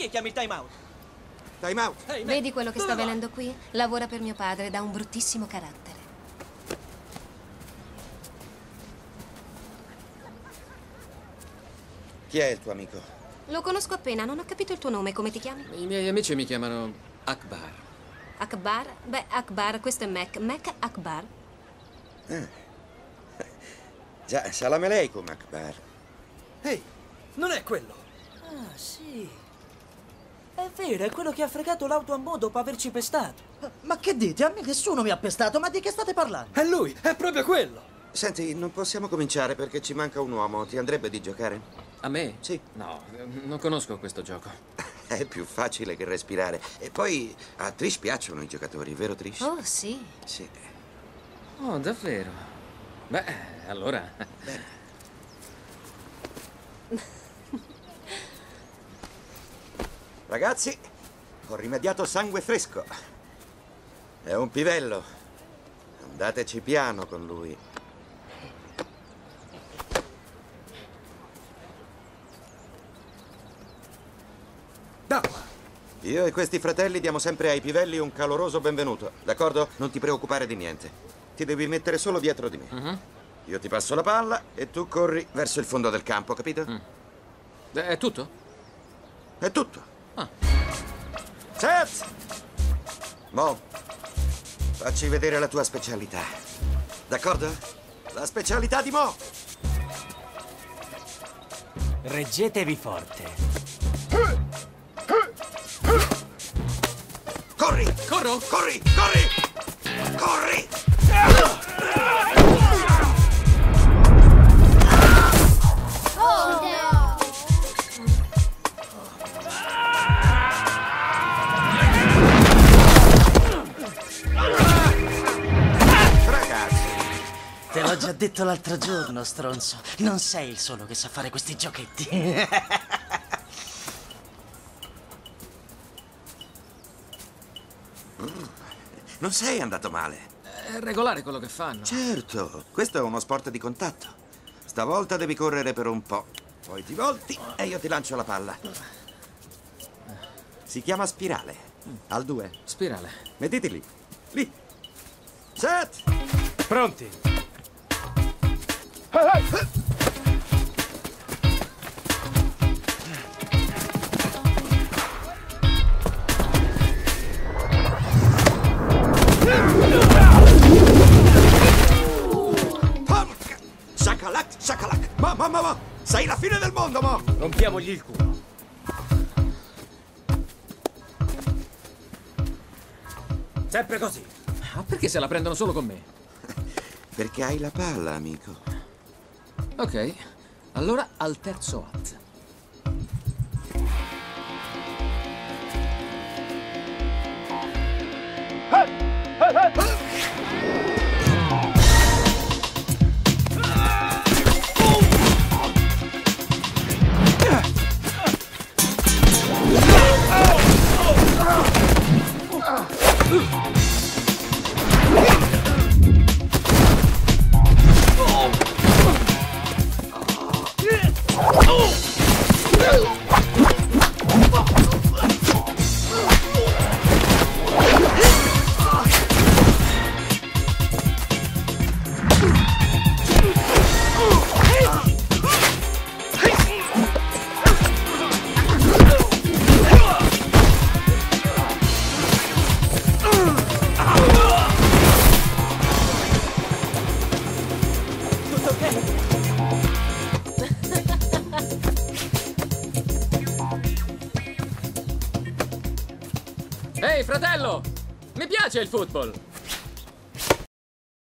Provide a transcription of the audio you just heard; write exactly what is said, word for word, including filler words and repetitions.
perché chiami il time out? Time out. Hey, Vedi quello che sta va? avvenendo qui? Lavora per mio padre ed ha un bruttissimo carattere. Chi è il tuo amico? Lo conosco appena, non ho capito il tuo nome, come ti chiami? I miei amici mi chiamano Akbar. Akbar? Beh, Akbar, questo è Mac. Mac Akbar. Ah. Già, salam aleikum, Akbar. Ehi, non è quello. Ah, sì. È vero, è quello che ha fregato l'auto a Mo dopo averci pestato. Ma che dite? A me nessuno mi ha pestato, ma di che state parlando? È lui, è proprio quello. Senti, non possiamo cominciare perché ci manca un uomo. Ti andrebbe di giocare? A me? Sì. No, non conosco questo gioco. È più facile che respirare. E poi a Trish piacciono i giocatori, vero Trish? Oh, sì. Sì. Oh, davvero? Beh, allora... Bene. Ragazzi, ho rimediato sangue fresco. È un pivello. Andateci piano con lui. Da qua. Io e questi fratelli diamo sempre ai pivelli un caloroso benvenuto, d'accordo? Non ti preoccupare di niente. Ti devi mettere solo dietro di me. Uh-huh. Io ti passo la palla e tu corri verso il fondo del campo, capito? Mm. È tutto? È tutto. Ah. Seth! Mo, facci vedere la tua specialità. D'accordo? La specialità di Mo! Reggetevi forte. Corri! Corro? Corri! Corri! Corri! Ragazzi, Te l'ho già detto l'altro giorno, stronzo. Non sei il solo che sa fare questi giochetti. non sei andato male. È regolare quello che fanno. Certo, questo è uno sport di contatto. Stavolta devi correre per un po'. Poi ti volti e io ti lancio la palla. Si chiama spirale. Al due. Spirale. Mettiti lì. Lì. Set! Pronti? Porca! Shakalak, shakalak! Ma, ma, ma, ma! Sei la fine del mondo, mo! Rompiamogli il culo. Sempre così. Ma perché se la prendono solo con me? Perché hai la palla, amico. Ok, allora al terzo at. Ehi, fratello! Mi piace il football!